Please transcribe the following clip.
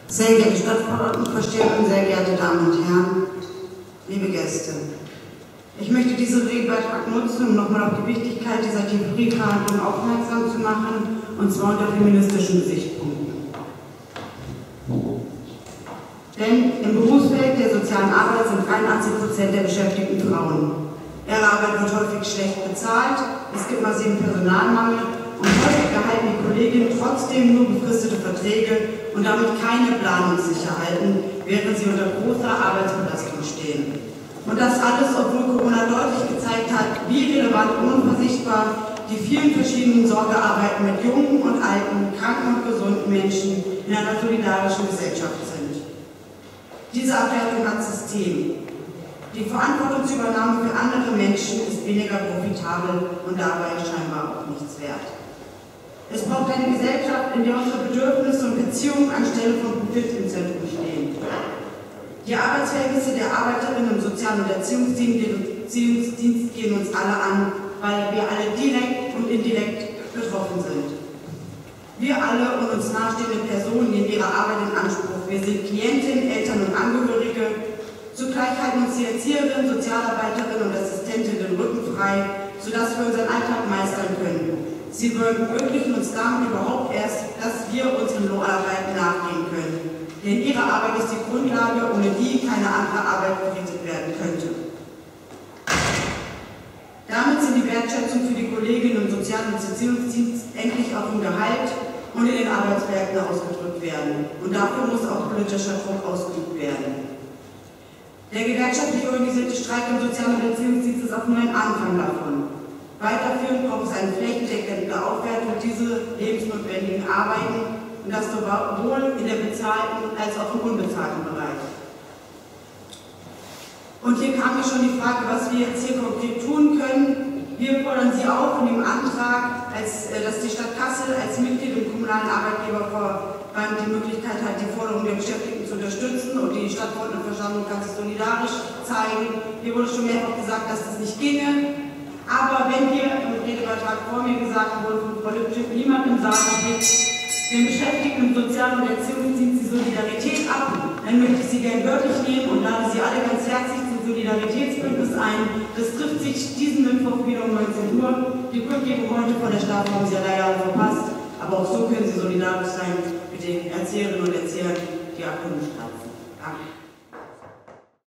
Sehr geehrte Stadtverordnetenvorsteherin, sehr geehrte Damen und Herren, liebe Gäste. Ich möchte diesen Redebeitrag nutzen, um nochmal auf die Wichtigkeit dieser Tarifverhandlungen aufmerksam zu machen, und zwar unter feministischen Gesichtspunkten. Denn im Berufsfeld der sozialen Arbeit sind 83% der Beschäftigten Frauen. Ihre Arbeit wird häufig schlecht bezahlt, es gibt massiven Personalmangel und häufig erhalten die Kolleginnen trotzdem nur befristete Verträge und damit keine Planungssicherheiten, während sie unter großer Arbeitsbelastung stehen. Und das alles, obwohl Corona deutlich gezeigt hat, wie relevant und unversichtbar die vielen verschiedenen Sorgearbeiten mit jungen und alten, kranken und gesunden Menschen in einer solidarischen Gesellschaft sind. Diese Abwertung hat System. Die Verantwortungsübernahme für andere Menschen ist weniger profitabel und dabei scheinbar auch nichts wert. Es braucht eine Gesellschaft, in der unsere Bedürfnisse und Beziehungen anstelle von Profit im Zentrum stehen. Die Arbeitsverhältnisse der Arbeiterinnen im Sozial- und Erziehungsdienst gehen uns alle an, weil wir alle direkt und indirekt betroffen sind. Wir alle und uns nahestehende Personen nehmen ihre Arbeit in Anspruch. Wir sind Klientinnen, Eltern und Angehörige. Zugleich halten uns die Erzieherinnen, Sozialarbeiterinnen und Assistentinnen den Rücken frei, sodass wir unseren Alltag meistern können. Sie ermöglichen uns damit überhaupt erst, dass wir unseren Lohnarbeiten nachgehen können. Denn ihre Arbeit ist die Grundlage, ohne die keine andere Arbeit verrichtet werden könnte. Damit sind die Wertschätzung für die Kolleginnen im Sozial- und Erziehungsdienst endlich auch im Gehalt und in den Arbeitsmärkten ausgedrückt werden. Und dafür muss auch politischer Druck ausgeübt werden. Der gewerkschaftlich organisierte Streik im Sozial- und Erziehungsdienst ist auch nur ein Anfang davon. Weiterführend braucht es eine flächendeckende Aufwertung dieser lebensnotwendigen Arbeiten, und das sowohl in der bezahlten als auch im unbezahlten Bereich. Und hier kam mir schon die Frage, was wir jetzt hier konkret tun können. Wir fordern Sie auf in dem Antrag, dass die Stadt Kassel als Mitglied im kommunalen Arbeitgeberverband die Möglichkeit hat, die Forderungen der Beschäftigten zu unterstützen, und die Stadtverordnetenversammlung kann sich solidarisch zeigen. Hier wurde schon mehrfach gesagt, dass das nicht ginge. Aber wenn hier im Redebeitrag vor mir gesagt wurde, von Frau Lübcke, niemand im Saal steht den Beschäftigten im Sozial- und Erziehungsdienst die Solidarität ab, dann möchte ich Sie gern wörtlich nehmen und lade Sie alle ganz herzlich zum Solidaritätsbündnis ein. Das trifft sich diesen Mittwoch wieder um 19 Uhr. Die Kundgebung heute von der Stadt haben Sie ja leider alle verpasst, aber auch so können Sie solidarisch sein mit den Erzieherinnen und Erziehern, die Abgründe strafen. Danke.